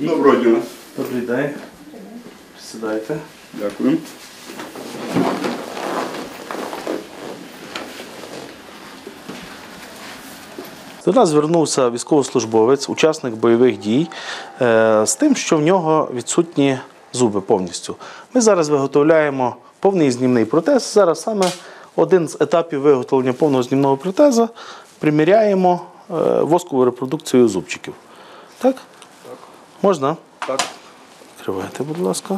Доброго дня. Добрий день. Сідайте. Дякую. До нас звернувся військовослужбовець, учасник бойових дій, з тим, що в нього відсутні зуби повністю. Ми зараз виготовляємо повний знімний протез. Зараз саме один з етапів виготовлення повного знімного протезу приміряємо воскову репродукцію зубчиків. Так? Так. Можна? Так. Відкривайте, будь ласка.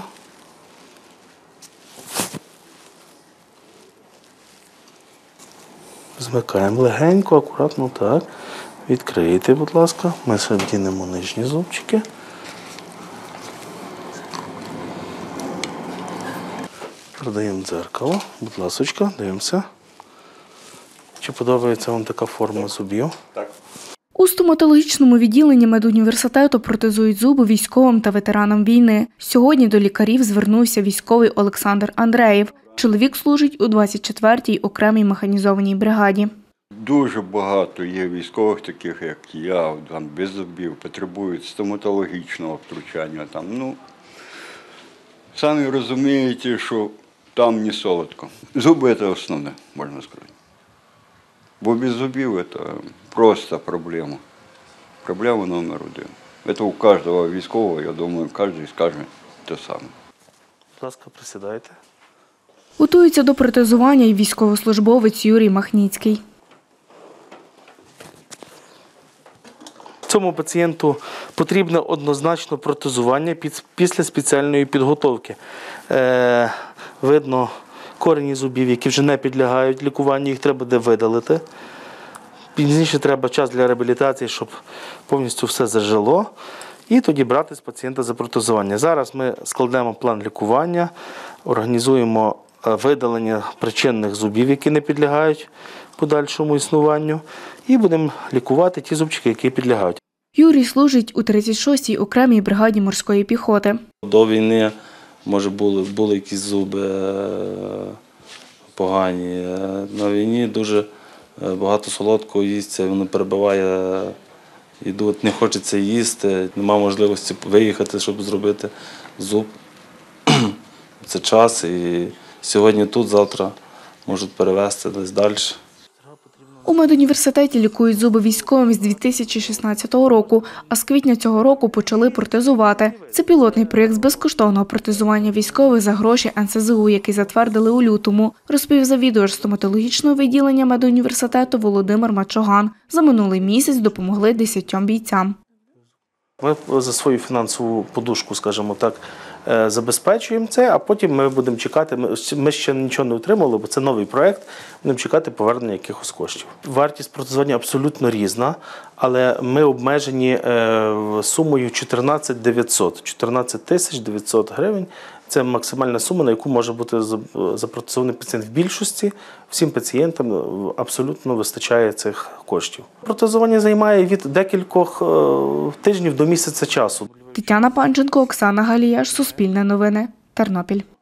Змикаємо легенько, акуратно, так. Відкрийте, будь ласка. Ми вдінемо нижні зубчики. Продаємо дзеркало. Будь ласочка, дивимося. Чи подобається вам така форма зубів? Так. У стоматологічному відділенні медуніверситету протезують зуби військовим та ветеранам війни. Сьогодні до лікарів звернувся військовий Олександр Андреєв. Чоловік служить у 24-й окремій механізованій бригаді. Дуже багато є військових, таких як я, там, без зубів, потребують стоматологічного втручання. Самі розумієте, що там не солодко. Зуби – це основне, можна сказати. Бо без зубів – це просто проблема. Проблема номер один. Це у кожного військового, я думаю, кожен скаже те саме. Будь ласка, присідайте. Готується до протезування і військовослужбовець Юрій Махніцький. Цьому пацієнту потрібне однозначно протезування після спеціальної підготовки. Видно корені зубів, які вже не підлягають лікуванню, їх треба буде видалити. Пізніше треба час для реабілітації, щоб повністю все зажило. І тоді брати з пацієнта за протезування. Зараз ми складемо план лікування, організуємо видалення причинних зубів, які не підлягають подальшому існуванню, і будемо лікувати ті зубчики, які підлягають. Юрій служить у 36-й окремій бригаді морської піхоти. До війни, може, були якісь зуби погані. На війні дуже багато солодкого їсться, воно перебиває їду, не хочеться їсти, немає можливості виїхати, щоб зробити зуб. Це час, і сьогодні тут, завтра можуть перевезти десь далі. У медуніверситеті лікують зуби військовим з 2016 року, а з квітня цього року почали протезувати. Це пілотний проєкт з безкоштовного протезування військових за гроші НСЗУ, який затвердили у лютому, розповів завідувач стоматологічного відділення медуніверситету Володимир Мачоган. За минулий місяць допомогли 10 бійцям. Ми за свою фінансову подушку, скажімо так, забезпечуємо це, а потім ми будемо чекати, ми ще нічого не отримали, бо це новий проєкт, будемо чекати повернення якихось коштів. Вартість протезування абсолютно різна, але ми обмежені сумою 14 тисяч 900 гривень. Це максимальна сума, на яку може бути запротезований пацієнт в більшості. Всім пацієнтам абсолютно вистачає цих коштів. Протезування займає від декількох тижнів до місяця часу. Тетяна Панченко, Оксана Галіяш, Суспільне новини, Тернопіль.